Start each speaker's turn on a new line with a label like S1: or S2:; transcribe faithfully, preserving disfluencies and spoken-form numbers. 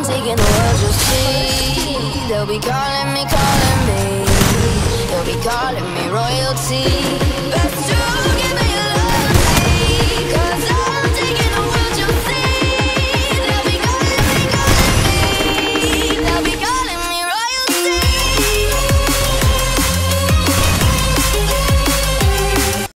S1: I'm taking the world, you'll see. They'll be calling me, calling me. They'll be calling me royalty. Best to